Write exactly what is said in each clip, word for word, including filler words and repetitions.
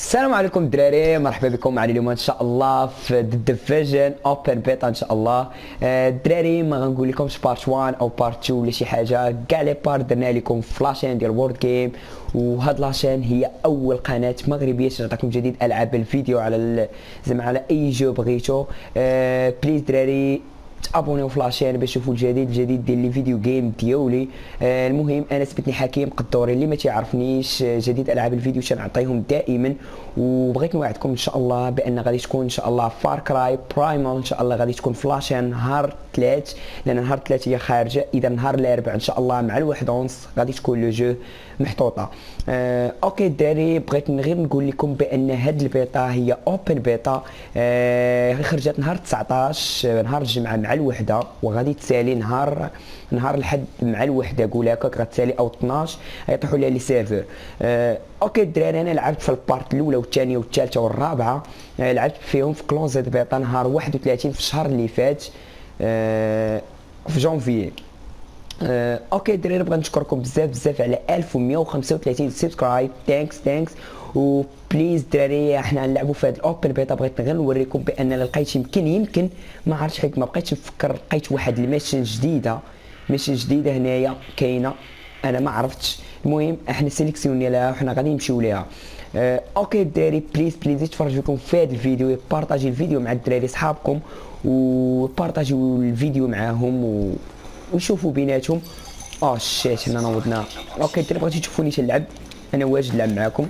السلام عليكم الدراري، مرحبا بكم معنا اليوم ان شاء الله في ذا ديفيجن اوبن بيتا ان شاء الله. الدراري ما غنقول لكمش بارت واحد او بارت اثنين ولا شي حاجه، كاع لي بارت درنا لكم في لاشين ديال وورد جيم، وهاد لاشين هي اول قناه مغربيه تعطيكم جديد العاب الفيديو على زعما على اي جو بغيتو. أه بليز دراري تابونيو في لاشين باش تشوفوا الجديد الجديد ديال لي فيديو جيم ديالي. آه المهم انا سميتني حكيم قدوري، اللي ما تيعرفنيش جديد العاب الفيديو تنعطيهم دائما، وبغيت نوعدكم ان شاء الله بان غادي تكون ان شاء الله فار كراي برايمال ان شاء الله غادي تكون في لاشين نهار ثلاث، لان نهار ثلاث هي خارجه، اذا نهار الاربعاء ان شاء الله مع الواحد ونص غادي تكون لو جو محطوطه. آه اوكي الدراري، بغيت غير نقول لكم بان هاد البيتا هي اوبن بيتا، آه خرجت نهار تسعطاش نهار الجمعه مع الوحده، وغادي تسالي نهار نهار الحد مع الوحده، قول هكاك غتسالي او اثناش غيطيحوا لها لي سيرفور. آه اوكي الدراري، انا لعبت في البارت الاولى والثانيه والثالثه والرابعه، آه لعبت فيهم في كلوزيت بيتا نهار واحد وثلاثين في الشهر اللي فات، آه في جونفيي. آه، اوكي الدراري، نبغي نشكركم بزاف بزاف على ألف ومية وخمسة وثلاثين سبسكرايب، ثانكس ثانكس. وبليز دراري احنا نلعبوا في هذا الاوبن بيتا، بغيت غير نوريكم بان لقيت يمكن يمكن ما عرفتش حيت ما بقيتش نفكر، لقيت واحد الميشن جديده ميشن جديده هنايا كاينه انا ما عرفتش. المهم احنا سيليكسيوني لها وحنا غادي نمشيو ليها. آه، اوكي الدراري، بليز بليز تفرجوا لكم في هذا الفيديو، بارطاجي الفيديو مع الدراري صحابكم وبارطاجيو الفيديو معاهم و... وشوفوا بيناتهم. اه شيت حنا نوضنا. اوكي الدراري، بغيتو تشوفوني تنلعب انا واجد نلعب معاكم.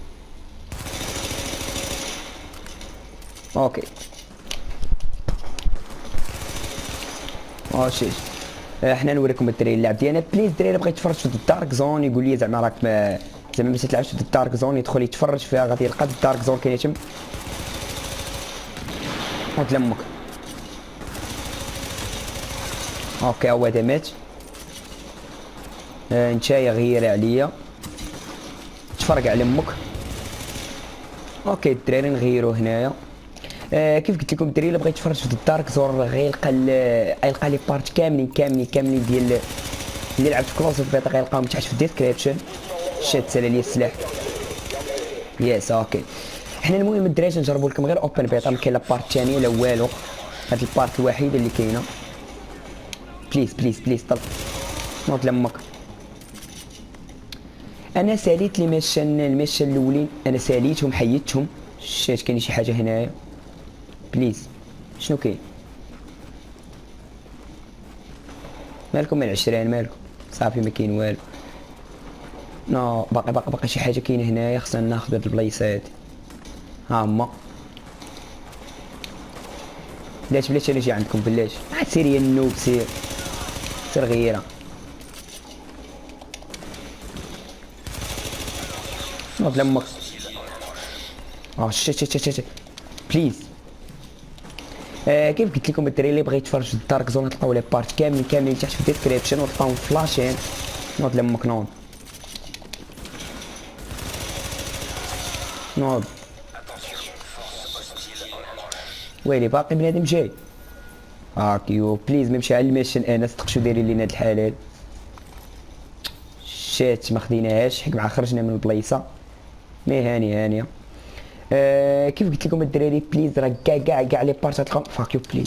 اوكي اه شيت احنا نوريكم الدراري اللعب ديالنا. بليز الدراري بغيت يتفرج في الدارك زون يقول لي زعما راك ما زعما ما تلعبش في الدارك زون، يدخل يتفرج فيها غادي يلقى الدارك زون كاين تم. هاد لمك. اوكي هو هذا مات. آه نتايا غير عليا تفرق على امك. اوكي الدراري نغيرو هنايا. آه كيف قلت لكم الدراري اللي بغيت يتفرج في الدارك زون غيلقى غيلقى لي بارت كاملين كاملين كاملين ديال اللي لعبت في كلوز بيتا، غيلقاهم تحت في الديسكريبشن. شات سالا لي السلاح. يس اوكي حنا المهم الدراري نجربوا لكم غير اوبن بيتا، ما كاين لا بارت ثانيه لا والو، هاد البارت الوحيده اللي كاينه. بليز بليز بليز طلع نوض لمك. انا ساليت لي ميشن الميشن الاولين انا ساليتهم حيدتهم. شات كاين شي حاجه هنايا. بليز شنو كاين؟ مالكم من العشرين مالكم؟ صافي ما كاين والو. نو باقي باقي باقي شي حاجه كاينه هنايا، خصنا ناخذ هاد البلايص هادي. ها هما بلاش بلاش نجي عندكم بلاش، عاد سير يا النوب سير سير غيره. نوض لمك. اه شت شت شت شت بليز. آه كيف قلت لكم الدراري اللي بغى يتفرج في الدارك زون تلقاو لي بارت كاملين كاملين تحت في الديسكريبشن، وتلقاوهم في لاشين. نوض لمك نوض نوض. ويلي باقي بنادم جاي. هاكيو بليز ما نمشي على الميشن انا صدق شو دايرين لينا هاد الحلال. شات ما خديناهاش حيت مع خرجنا من البلايصه. مي هانيه هانيه. آه كيف قلت لكم الدراري بليز راه كاع كاع كاع لي بارت تلقاو فاكيو بليز.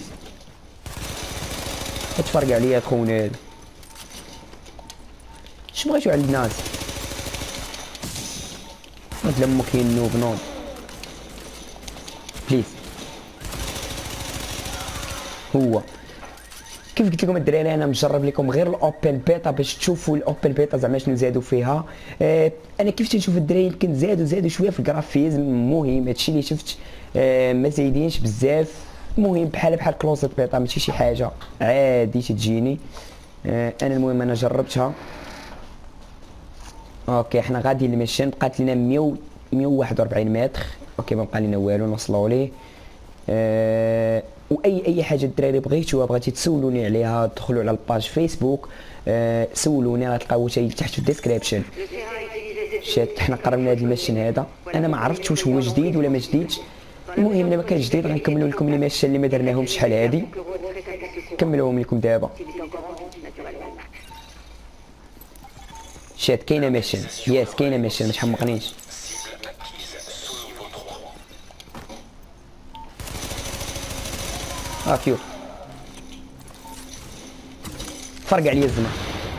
تفرق عليا خونا هذا. اش بغيتو على الناس؟ نوض لمك يا النوب نوض بليز. هو كيف قلت لكم الدراري انا مجرب لكم غير الاوبن بيتا باش تشوفوا الاوبن بيتا زعما شنو زادوا فيها. آه انا كيف تنشوف الدراري يمكن زادوا زادوا شويه في الجرافيزم، المهم هادشي اللي شفت. آه ما زايدينش بزاف، المهم بحال بحال كلوزيت بيتا ماشي شي حاجه عادي تجيني. آه انا المهم انا جربتها. اوكي حنا غادي للميشن، بقات لنا مية وواحد وأربعين متر. اوكي ما بقى لنا والو نوصلوا ليه. آه واي اي حاجه الدراري بغيتوها بغيتي تسولوني عليها دخلوا على الباج فيسبوك. أه سولوني راه تلقاو حتى تحت في الديسكريبشن. شات حنا قربنا هذا الميشن هذا، انا ما عرفتش واش هو جديد ولا ما جديدش. المهم الا ما كان جديد غنكملوا لكم لي ميشن اللي ما درناهمش شحال هادي، نكملوهم لكم دابا. شات كاينه ميشن. يس كاينه ميشن ما تحمقنيش. اه فيو فرق عليا الزمن.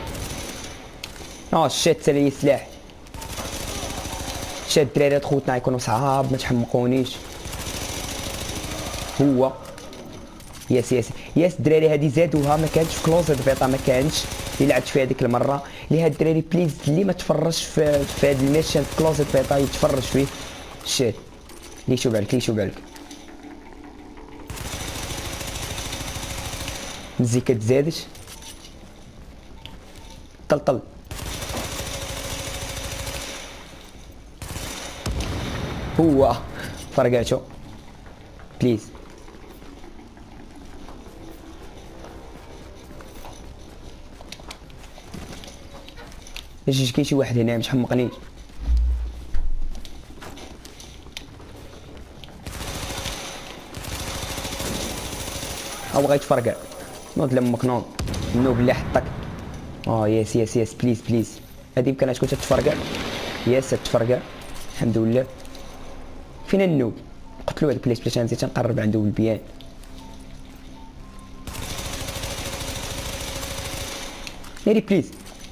اه شات سالي السلاح. شات الدراري خوتنا يكونوا صعاب ما تحمقونيش. هو ياس ياس ياس الدراري هادي زادوها ما كانتش في كلوزد بيطا ما كانتش اللي لعبت فيها ديك المره اللي هاد الدراري بليز اللي ما تفرجش في في هاد الميشن في كلوزد بيطا يتفرج فيه. شات لي شو بالك لي شو بالك مزيكا تزادش. طل طل هو فرقاتو بليز. اجي كاين شي واحد هنا مش حمقنيش. او بغا يتفرقع نوض لمك نوض النوب اللي حطك. اه يس يس يس بليز بليز هادي يمكن تكون تتفرقع. يس تتفرقع الحمد لله. فين النوب قتلو هذاك بلاي ستيشن نزيد تنقرب عنده بالبيان. ناري بليز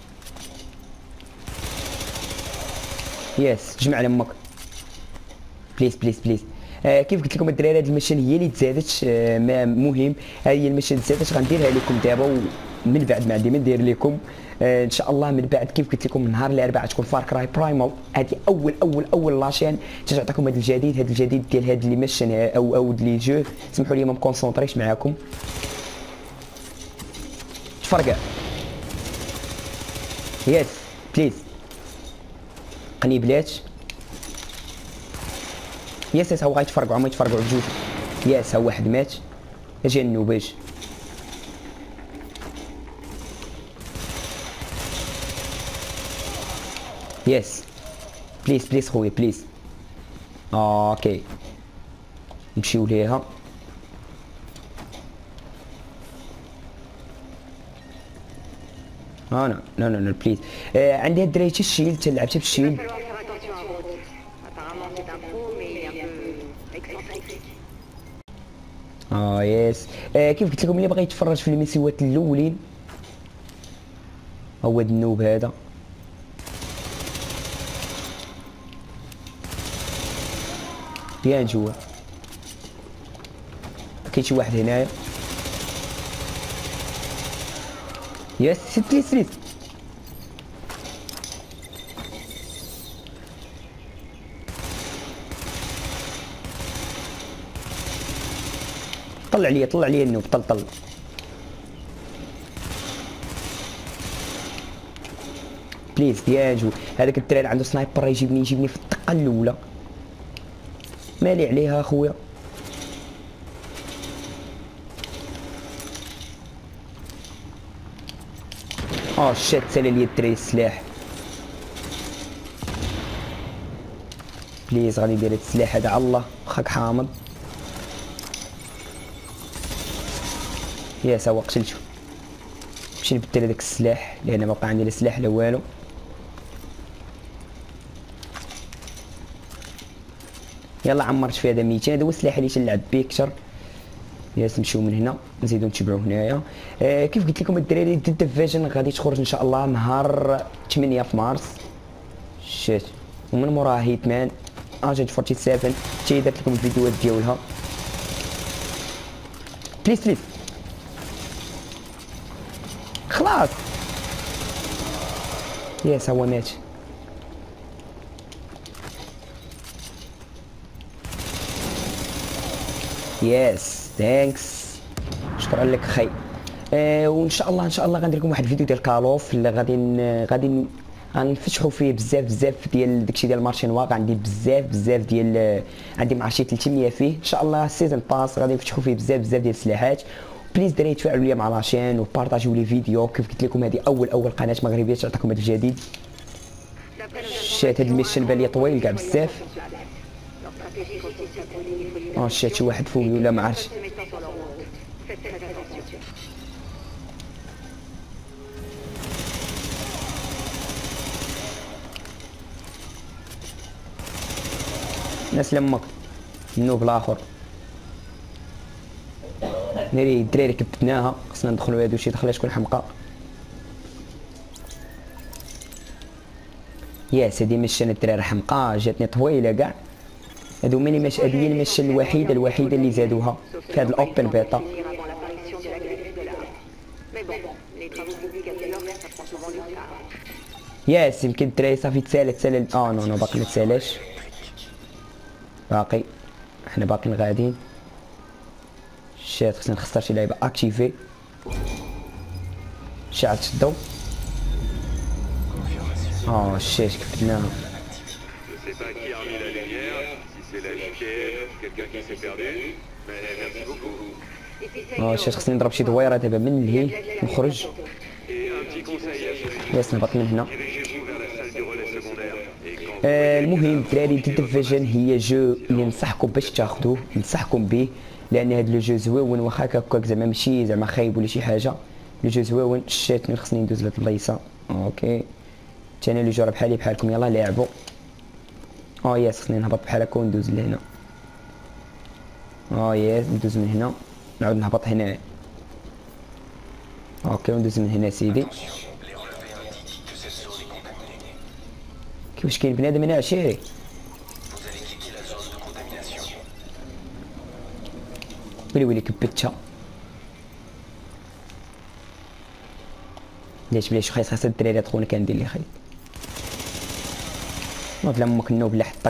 يس جمع لمك بليز بليز بليز. آه كيف قلت لكم الدراري هاد المشين هي اللي تزادت. آه ما مهم ها هي المشين تزادت غنديرها لكم دابا ومن بعد ما عندي ما ندير لكم. آه ان شاء الله من بعد كيف قلت لكم نهار الاربعاء تكون فار كراي برايمال. هذه اول اول اول لاشين تعطيكم هذا الجديد هذا الجديد ديال هاد لي ميشن او او لي جو. سمحوا لي ما مكونسونطريش معاكم. تفرقع يس بليز قنيبلات. يس يس هو غيتفرقعوا هما يتفرقعوا بجوج. يس ها واحد مات. اجي النوباج. يس بليز بليز خويا بليز. اوكي نمشيو ليها. اه نو نو نو, نو بليز. آه عندي هاد الدراري حتى الشيلد تلعب بالشيلد. اه يس. آه كيف قلت لكم اللي بغى يتفرج في الميسيوات الاولين هو هاد النوب هذا. بيان جوا كاين شي واحد هنايا. يس سيت بليز بليز. طلع عليا طلع عليا النوب طل طل. بليز بيان جو. هذاك الدراري عنده سنايبر يجيبني يجيبني في الدقه الاولى. مالي عليها اخويا. اه شات سالي لي الدراري السلاح. بليز غادي ندير هاد السلاح هذا على الله واخاك حامض. يا سوا قتلتو. نمشي نبدل هذاك السلاح لان ما بقى عندي لا سلاح لا والو. يلا عمرت في هذا ميتين. هذا هو السلاح اللي تنلعب به كثر. ياس نمشيو من هنا نزيدو نتبعو هنايا. آه كيف قلت لكم الدراري ديد فيجن غادي تخرج ان شاء الله نهار ثمانية في مارس. شات ومن موراها هيتمان اجنت سبعة وأربعين حتى درت لكم الفيديوهات ديالها. بليز بليز خلاص. ياس هو مات. يس ثانكس شكرا لك خي. آه وان شاء الله ان شاء الله غندير لكم واحد الفيديو ديال كالوف اللي غادي غادي غنفتحوا فيه بزاف بزاف ديال داكشي ديال مارشي نواق. عندي بزاف بزاف ديال عندي مع شي ثلاثمية فيه ان شاء الله. السيزون باس غادي نفتحوا فيه بزاف بزاف ديال السلاحات. بليز دراري تفاعلوا ليا مع لاشين وبارطاجيو لي فيديو. كيف قلت لكم هذه اول اول قناه مغربيه تعطيكم هذا الجديد. شات هاد الميشن بان لي طويل كاع بزاف. اه شات شي واحد فوقي ولا ما عرفتش. ناس لمك النوب الاخر. ناري الدراري كبتناها، خصنا ندخلو هادو شي دخله شكون حمقى. ياس هادي مشان الدراري حمقى، جاتني طويله كاع. هادو ميني مش هادي هي المشة الوحيده الوحيده اللي زادوها في هاد الاوبن بيتا. ياس يمكن الدراري صافي تسالى تسالى اه نو نو باقي متسالاش، باقي حنا باقيين غاديين. شات خصنا نختار شي لعيبه اكتيفي. شعلت الضو. اه شات كبتناها. اه شات خصني نضرب شي دويره دابا من لهي نخرج. ياس نهبط من هنا. آه المهم الدراري ديد فيجن هي جو اللي ننصحكم باش تاخذوه، ننصحكم به، لان هذا لو جو زويون واخا هكاك زعما ماشي زعما خايب ولا شي حاجه. لو جو زويون شاتني خصني ندوز لهاد البلايصه. اوكي ثاني اللي جرب بحالي بحالكم يلاه لعبوا. اه ياس خصني نهبط بحال هكا وندوز لهنا. اه ياس ندوز من هنا نعاود نهبط هنا. اوكي وندوز من هنا سيدي. كيفاش كاين بنادم هنا عشيري؟ ويلي ويلي كبتها. علاش بلاش خايس خاص الدراري خونا كندير لي خايب. نوض لامك النوب لا حطك.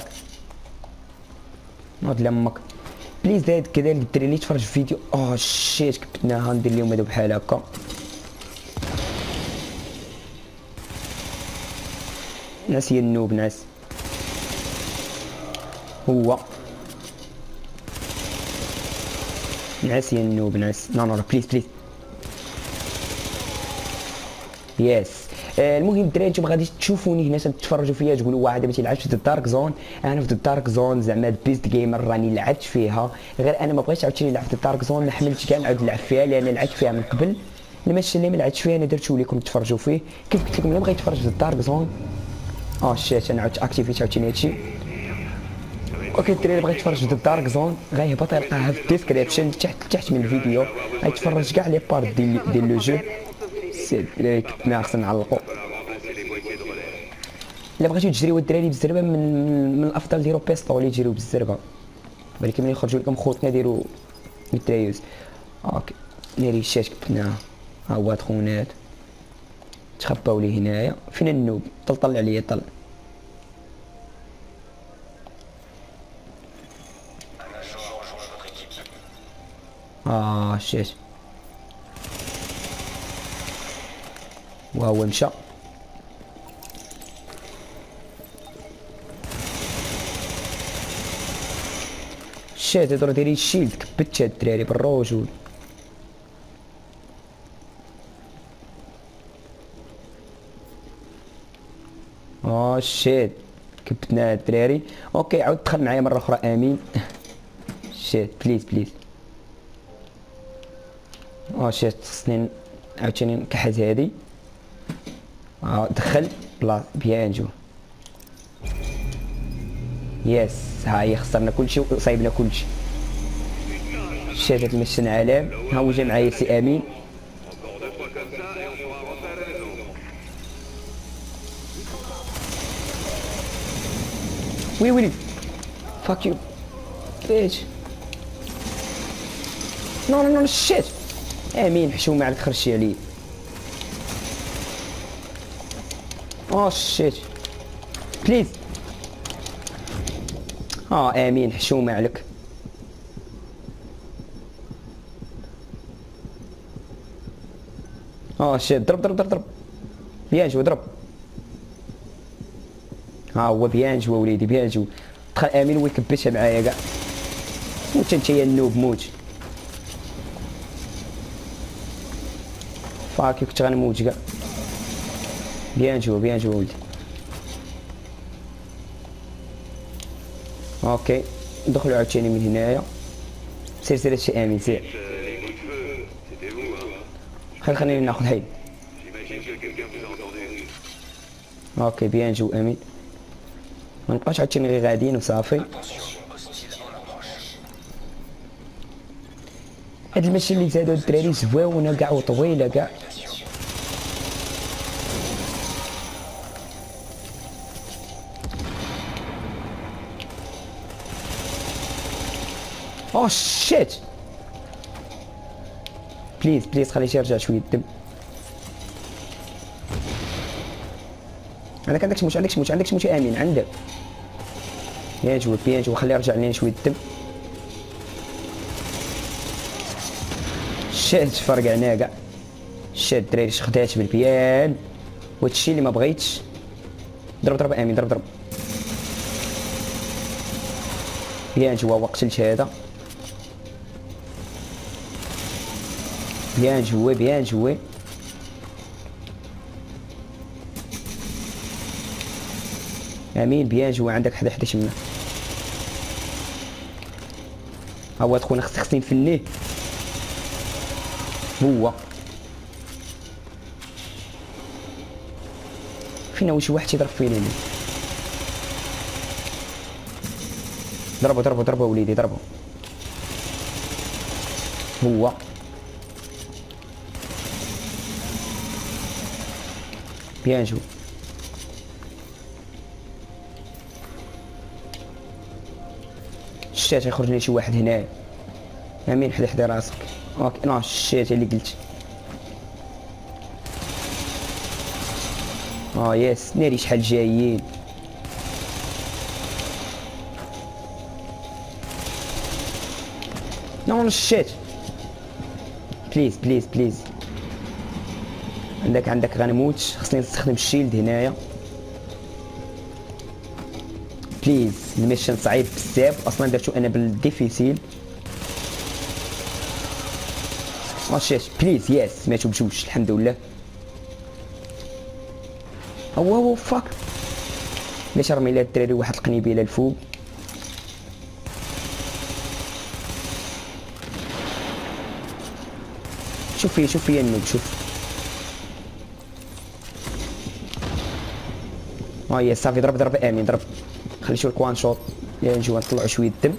نوض لامك بليز داير كذلك الدراري اللي يتفرج في فيديو. اه شيت كبتناها ندير لهم هادو بحال هكا. ناس هي النوب ناس هو ناس هي النوب ناس. نو نو بليز بليز. يس آه المهم الدراري نتوما غادي تشوفوني هنا تتفرجوا فيا تقولوا واحد دابا تيلعب في الدارك زون. انا في الدارك زون زعما البيست جيمر راني لعبت فيها، غير انا ما بغيتش عاوتاني نلعب في الدارك زون، ما حملتش كاع نعاود نلعب فيها لان لعبت فيها من قبل. الماتش اللي ما لعبتش فيها انا درتو لكم تفرجوا فيه. كيف قلت لكم اللي بغى يتفرج في الدارك زون. اه شيت انا عاودت اكتيفيت عاوتاني هادشي. اوكي الدراري بغى يتفرج في الدارك زون غيهبط يلقاها في الديسكريبشن تحت تحت من الفيديو، غيتفرج كاع لي بار ديال ديال لو جو. سير الدراري كنا خصنا نعلقو. الا بغيتو تجريو الدراري بالزربه من من الافضل ديروا بيستول يجريو بالزربه، ولكن ملي يخرجوا لكم خوتنا ديروا متريوز. اوكي ناري الشاش كبتناها. ها هو هاد خوينات تخباو لي هنايا. فين النوب؟ طل طلع عليا طل. اه شاش وهو مشى. شات هادو راه دايرين الشيلد كبت هاد الدراري بالرجول. اه شات كبتنا الدراري. اوكي عاود دخل معايا مره اخرى امين. شات بليز بليز. اه شات خصني عاوتاني نكحز هادي. اه دخل بلا بيان جو. يس ها هي خسرنا كلشي وصايبنا كلشي. شات هاد المشن علام. ها هو جا معايا سي امين. وي ويلي فاك يو بيتش. نو نو نو شيت امين حشومه عليك خرجتي عليا. اوه شيت بليز. اه امين حشومه عليك. اه شيت ضرب ضرب ضرب ضرب بيان جو ضرب. ها هو بيان جو وليدي بيان جو. دخل امين ويكبتها معايا كاع. موت انت يا النوب موت. فاكي كنت غنموت كاع. بيان جو بيان جو ولدي. اوكي ندخلو عاوتاني من هنايا. سير سير هادشي امين سير. خلي خليني ناخذ حيد. اوكي بيان جو امين. ما نبقاش عاوتاني غير غاديين وصافي. هاد المشي اللي زادو الدراري زواونه كاع وطويله كاع. اوه شيت بليز بليز خليه يرجع شويه الدم. عندك عندك شموش عندك شموش عندك شموش امين عندك. بيان جوي بيان جوي خليه يرجع لنا شويه الدم. شات فرقعنا كاع. شات الدراري شخدات بالبيان وهادشي اللي ما بغيتش. ضرب ضرب امين ضرب ضرب. بيان جوا وقتلت هذا. بيان جوي بيان جوي. امين بيان جوي عندك حدا حدا شمنا. ها هو خونا خصك خصني نفنيه. هو فينا واش واحد تيضرب فينا. ضربوا ضربوا ضربوا وليدي ضربوا. هو بيان جو. شتات يخرج لي شي واحد هنايا. امين حدا حدا راسك. اوكي نو شتات اللي قلت. اه يس ناري شحال جايين. نو شيت بليز بليز بليز. عندك عندك غنموت خصني نستخدم الشيلد هنايا بليز. الميشن صعيب بزاف اصلا درتو انا بالديفيسيل. اه شيت بليز يس ماتو بجوج الحمد لله. هو هو فاك ليش رمي لي الدراري واحد القنيبيله الفوق. شوف فيا شوف فيا النوب شوف. اه يا صافي ضرب ضرب امين ضرب. خلي شويه الكوان شوط يا نجيو نطلعوا شويه الدم.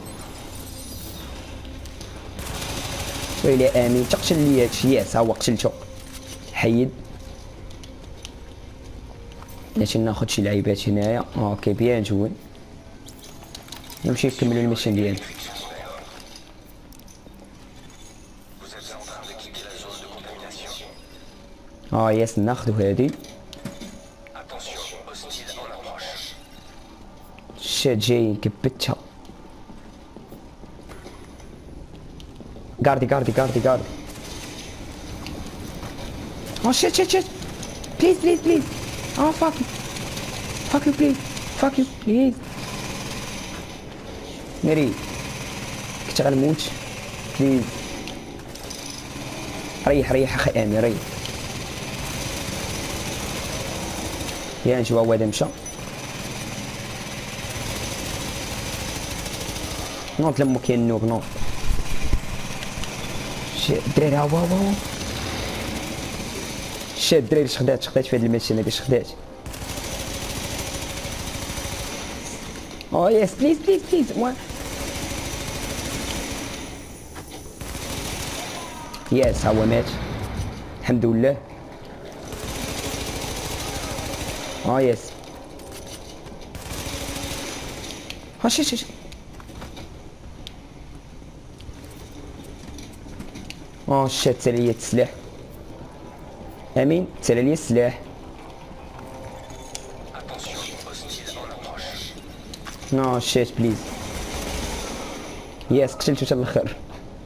ويلي امين تقتل لي هادشي. ياس ها هو قتلتو. حيد باش ناخذ شي لعيبات هنايا. اوكي بيان جوي. نمشي نكملوا الميشن ديالنا. اه ياس ناخذوا هادي. شات جاي كبتها. غاردي غاردي غاردي غاردي. اه شات شات شات بليز بليز بليز. اه فاك فاك يو بليز فاك يو بليز. ناري كنت غنموت بليز. ريح ريح اخي امين ريح. يا نجيو هو هذا مشى. نوض لمو كاين نوب نوض. شي الدراري ها هو هو. شاد الدراري شخدات شخدات في هاد الميشن هادي شخدات. او يس بليز بليز بليز. يس ها هو مات الحمد لله. اه يس ها شي شي اه شات تسالي لي السلاح. امين تسالي لي السلاح. نو شات بليز. يس قتلتو حتى الاخر.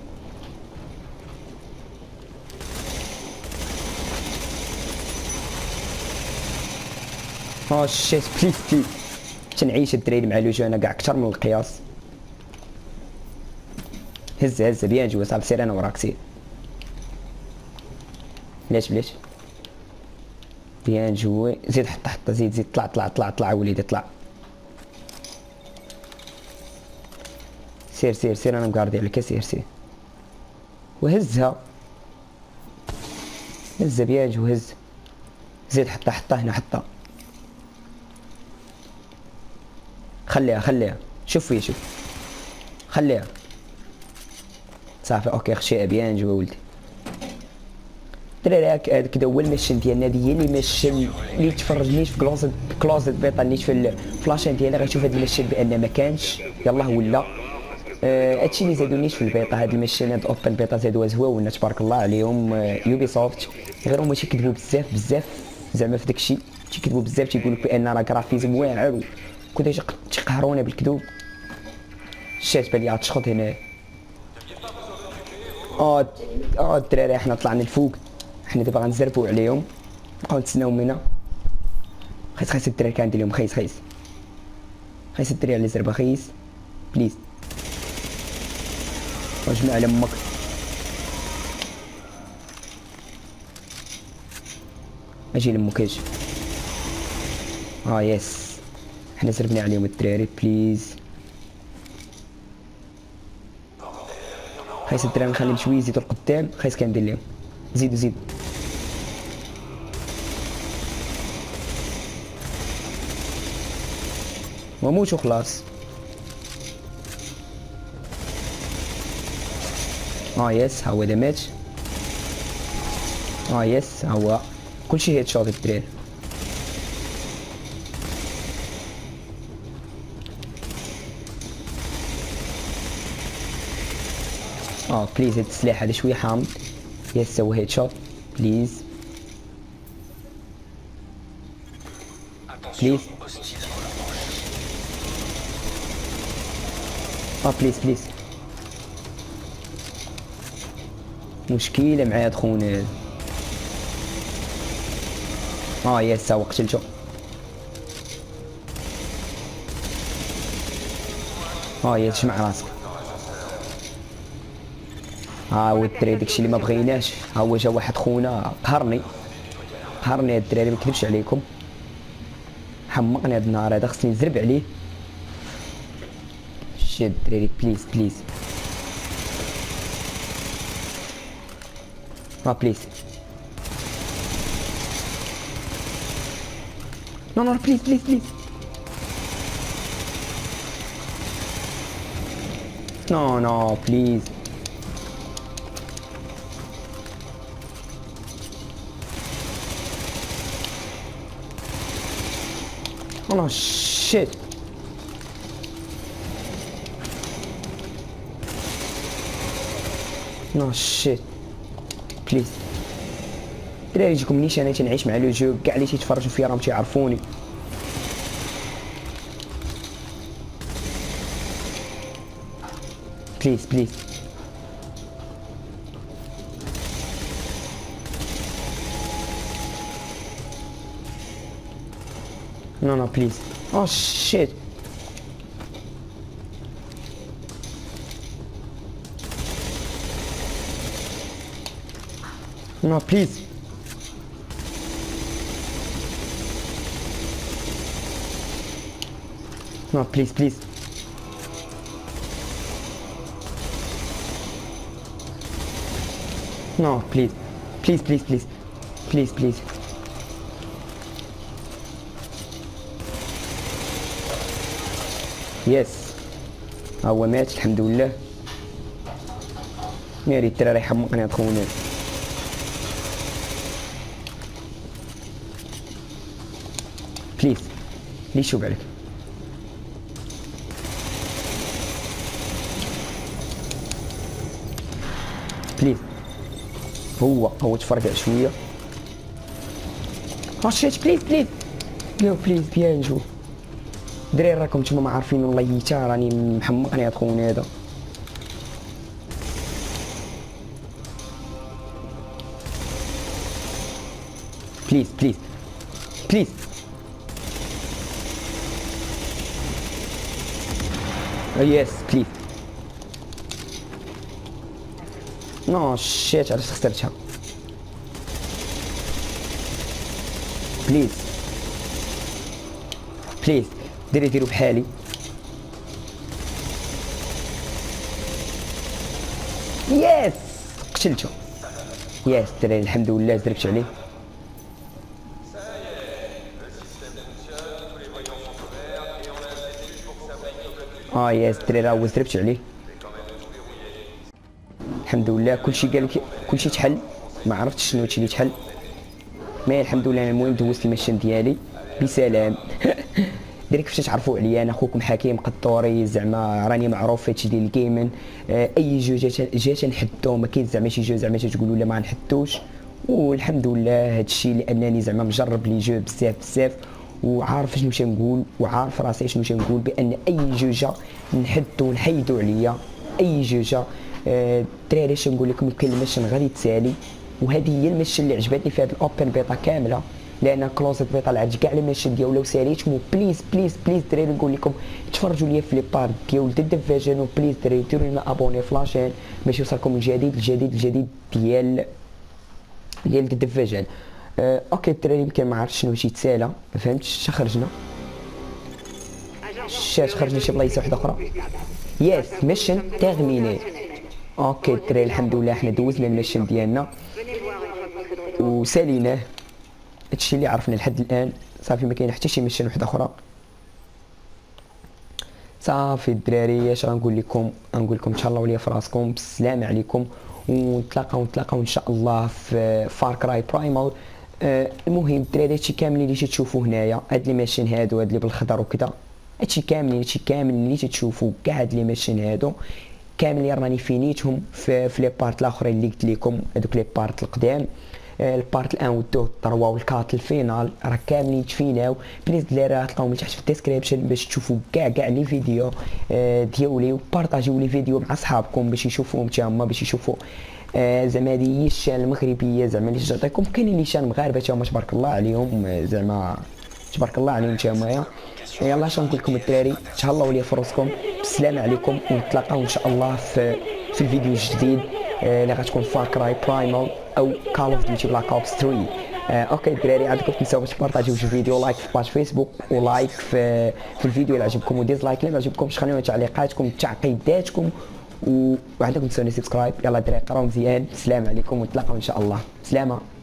اه شات بليز بليز. تنعيش الدراري مع لوجانا كاع اكثر من القياس. هز هز بيان جوا صاحبي سير انا وراك سير. بلاش بلاش بيان جوي. زيد حط حط زيد زيد طلع طلع طلع طلع وليدي طلع. سير سير سير انا مقاردي عليك سير سير. وهزها هز بيان جو هز. زيد حطها حطها هنا حطها. خليها خليها شوف فيا شوف خليها صافي اوكي خشي بيان جو ولدي. الدراري هذا كدا هو الميشن ديالنا، هذه هي لي ميشن اللي تفرجنيش في كلوزت كلوزت بيتا نيت في الفلاشين ديالي غتشوف هذا الميشن بان ما كانش يلاه ولا. آه هادشي اللي زادو نيت في البيتا، هاد الميشن هاد اوبن بيتا زادوها زواونه تبارك الله عليهم. آه يوبي سوفت غير هما تيكذبوا بزاف بزاف زعما في داكشي، تيكذبوا بزاف تيقول لك بان راه غرافيزم واعر وكنت تيقهرونا بالكذوب. شات بالي عاد تشخط هنا. اه اه الدراري حنا طلعنا الفوق، حنا دابا غنزربو عليهم نبقاو نتسناو منا. خيس خيس الدراري كندير لهم خيس خيس خيس الدراري على زربه خيس بليز. واجمع على امك. اجي لامك اجي. اه يس حنا زربنا عليهم الدراري بليز. خيس الدراري نخليهم شويه يزيدوا القدام. خيس كندير لهم زيدوا زيدوا. وموت وخلاص. اه يس ها هو دا مات. اه يس ها هو كلشي هيد شوت الدراري. اه بليز هاد السلاح هذا شويه حامض. يس هو هيد شوت بليز بليز. اه بليز بليز. مشكلة مع هاد خونا هذا. اه يس هو قتلتو. اه يس جمع راسك. ها هو الدراري داكشي اللي ما بغيناش. ها هو جا واحد خونا قهرني قهرني هاد الدراري منكذبش عليكم، حمقني هاد النهار هذا خصني نزرب عليه. شي الدراري بليز بليز. اه بليز. نو نو بليز بليز بليز. نو نو بليز. Oh shit. No shit. بليز. الدراري يجيكم منيش انا تنعيش مع لو جو، كاع اللي تيتفرجوا فيا راهم تيعرفوني. بليز بليز. No no please. Oh shit. No please. No please please. No please. Please please please. Please please. يس ها هو مات الحمد لله. يا ريت الدراري يحمقني هاد خونا. بليز ليش شوب عليك. بليز هو هو تفرقع شويه. اه شيت بليز بليز. يو بليز بيان جو. دراري راكم نتوما ما عارفين والله يتا راني محمقني هاد خونا هذا. بليز بليز بليز. يس بليز. نو شيت علاش خسرتها. بليز بليز ديري ديرو بحالي. يس قتلتو. يس الدراري الحمد لله زربت عليه. اه يس الدراري هو زربت عليه الحمد لله كلشي قال لك كلشي تحل، ما عرفتش شنو هادشي اللي تحل، مي الحمد لله. المهم دوزت المشن ديالي بسلام. ديريك فاش تعرفوا عليا، انا اخوكم حكيم قطوري، زعما راني معروف في هادشي ديال الجيمن. آه اي جو جات جات نحدو، ما كاين زعما شي جو زعما تقولوا لا ما نحدوش. والحمد لله هادشي لانني زعما مجرب لي جو بزاف بزاف، وعارف شنو تنقول، وعارف راسي شنو تنقول، بان اي جوجه نحدو نحيدو عليا اي جوجه. الدراري اش نقول لكم، كاين المشن غادي تسالي، وهذه هي المشن اللي عجبتني في هذا الاوبن بيتا كامله، لان كلوزيت بيتا لعبت كاع المشن ديالو. لو ساليتكم بليز بليز بليز دراري نقول لكم تفرجوا ليا في لي بار ديال ذا ديفيجن، وبليز دراري ديروا لنا ابوني في لاشين باش يوصلكم الجديد الجديد الجديد ديال ديال ذا ديفيجن. أه اوكي الدراري يمكن ما عرفتش شنو شي تسالى، ما فهمتش شنو خرجنا، شات خرجنا شي بلايصه وحده اخرى. يس ميشن تيرميني. اوكي الدراري الحمد لله حنا دوزنا الميشن ديالنا وساليناه، هادشي اللي عرفنا لحد الان. صافي ما كاين حتى شي ميشن وحده اخرى. صافي الدراري اش غنقول لكم، غنقول لكم تهلاو ليا في راسكم، بالسلامه عليكم، ونتلاقاو نتلاقاو ان شاء الله في فار كراي برايمال. آه المهم الدراري هادشي كامل اللي تشوفوا هنايا، هاد لي ماشين هادو، هاد اللي بالخضر وكذا، هادشي كامل هادشي كامل اللي تشوفوا كاع هاد لي ماشين هادو كامل اللي راني فينيتهم في, في لي بارت الاخرين اللي قلت لكم، هادوك لي بارت القدام. آه البارت الان و الدو الثروه والكات الفينال راه كاملين تفيناو. بليز الدراري تلقاوهم تحت في الديسكريبشن باش تشوفوا كاع كاع لي فيديو آه ديالي، وبارطاجيو لي فيديو مع صحابكم باش يشوفوهم حتى هما، باش يشوفوا آه زعما هذه هي الشان المغربيه زعما اللي تعطيكم. كاينين لي شان مغاربه حتى هما تبارك الله عليهم، آه زعما تبارك الله عليهم حتى هما. يلاه اش نقول لكم الدراري، تهلاو ليا في راسكم، بالسلامه عليكم، ونتلاقاو ان شاء الله في في الفيديو الجديد اللي غتكون فار كراي برايمال او كال اوف ديوتي بلاك اوبس ثري. آه اوكي الدراري عندكم تنساو باش تبارطاجيو الفيديو، لايك في باج فيسبوك، ولايك في في الفيديو اللي عجبكم، وديزلايك اللي ما عجبكمش. خليونا تعليقاتكم تعقيداتكم، وعندكم تنساوني سبسكرايب. يلا الدراري قراو مزيان، السلام عليكم ونتلاقاو ان شاء الله، سلامه.